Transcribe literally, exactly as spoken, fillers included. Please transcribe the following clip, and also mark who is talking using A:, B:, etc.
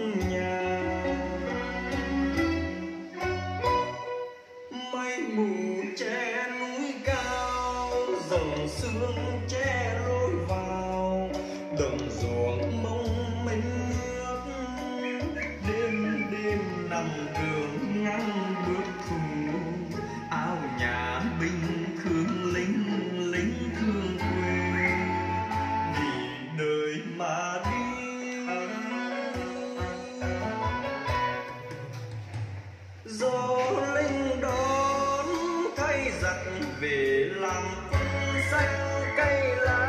A: nhà. Mây mù che núi cao, dòng sương che lối vào, đồng ruộng mong mênh nước. Đêm đêm nằm đường ngăn bước thù, áo nhà binh thương lính, lính thương quê, vì đời mà đi. Gió linh đón cây giặt về làm quân xanh, cây lá